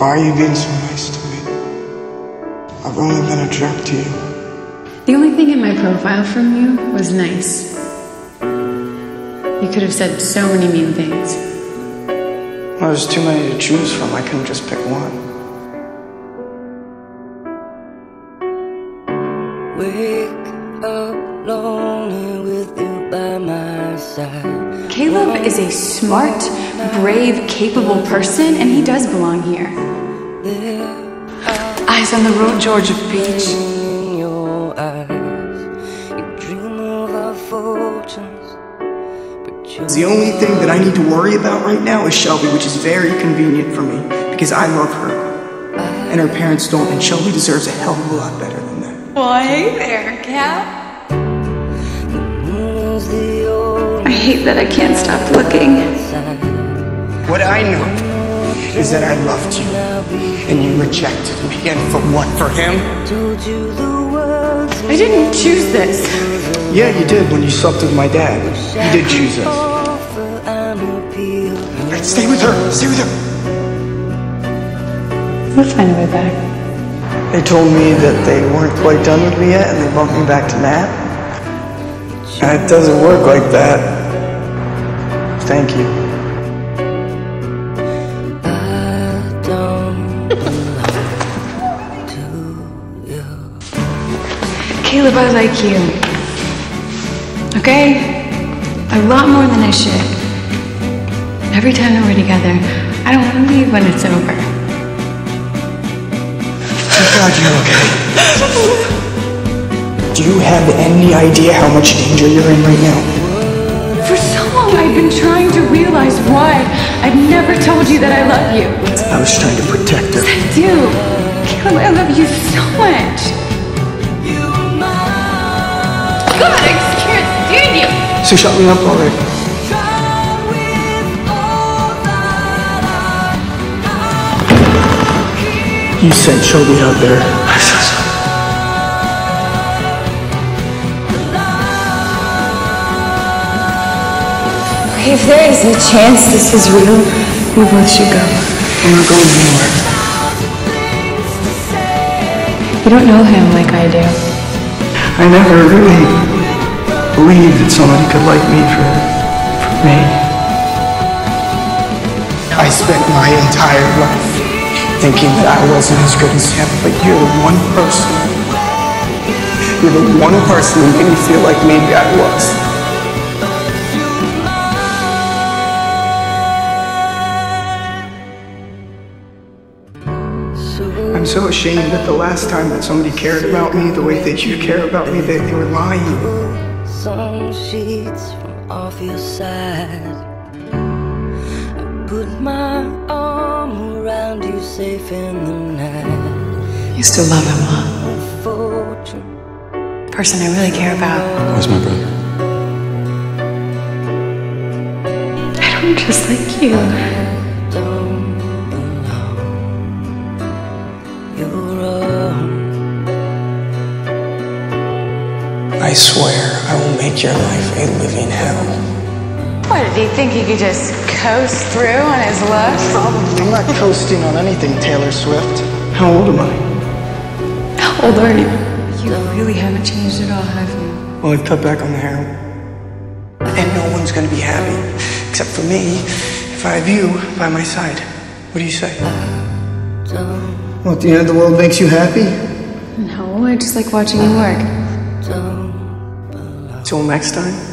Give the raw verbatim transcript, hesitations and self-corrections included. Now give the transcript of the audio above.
Why are you being so nice to me? I've only been a jerk to you. The only thing in my profile from you was nice. You could have said so many mean things. Well, there's too many to choose from. I couldn't just pick one. Wake up lonely with you by my side. Caleb is a smart, brave, capable person, and he does belong here. Eyes on the road, Georgia Peach. In your eyes, you dream of our fortunes. The only thing that I need to worry about right now is Shelby, which is very convenient for me because I love her. And her parents don't, and Shelby deserves a hell of a lot better than that. Well, hey there, Cap. I hate that I can't stop looking. What I know is that I loved you, and you rejected me. And for what? For him? I didn't choose this. Yeah, you did when you slept with my dad. You did choose us. Right, stay with her. Stay with her. We'll find a way back. They told me that they weren't quite done with me yet, and they bumped me back to Nat. And it doesn't work like that. Thank you. Caleb, I like you. Okay? A lot more than I should. Every time that we're together, I don't want to leave when it's over. Thank God you're okay. Do you have any idea how much danger you're in right now? For so long, I've been trying to realize why I've never told you that I love you. I was trying to protect her. I do. Caleb, I love you so much. God, I just can't stand you. So shut me up already. You sent Shelby out there. I'm so sorry. Okay, if there is a chance this is real, we both should go. I'm not going anywhere. You don't know him like I do. I never really believed that somebody could like me for, for me. I spent my entire life thinking that I wasn't as good as him, but you're the one person, you're the one person who made me feel like maybe I was. I'm so ashamed that the last time that somebody cared about me the way that you care about me, that they were lying. Some sheets from off your side. I put my arm around you safe in the night. You still love him, huh? The person I really care about. Where's my brother? I don't just like you. I swear I will make your life a living hell. What, did he think he could just coast through on his looks? Probably. I'm not coasting on anything, Taylor Swift. How old am I? How old are you? You really haven't changed at all, have you? Well, I've cut back on the heroin. And no one's gonna be happy, except for me, if I have you by my side. What do you say? Well, at the end of the world makes you happy? No, I just like watching you work. Till next time.